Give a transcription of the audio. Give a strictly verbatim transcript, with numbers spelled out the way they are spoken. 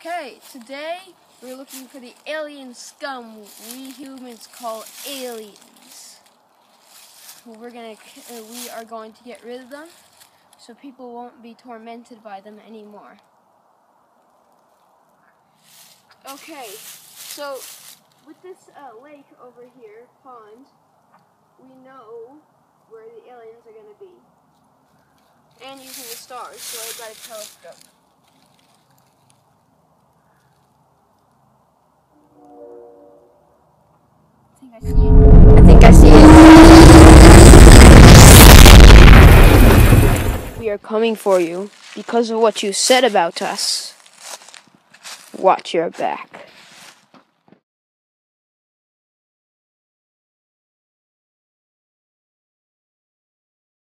Okay, today we're looking for the alien scum we humans call aliens. We're gonna, uh, we are going to get rid of them, so people won't be tormented by them anymore. Okay, so with this uh, lake over here, pond, we know where the aliens are gonna be, and using the stars. So I got a telescope. I think I see it. I think I see it. We are coming for you because of what you said about us. Watch your back.